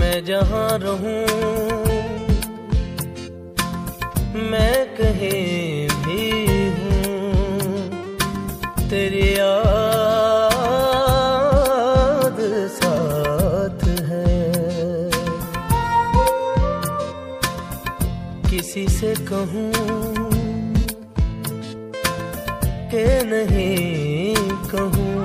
मैं जहाँ रहूं, मैं कहीं भी हूँ, तेरी याद साथ है। किसी से कहूँ कि नहीं कहूँ,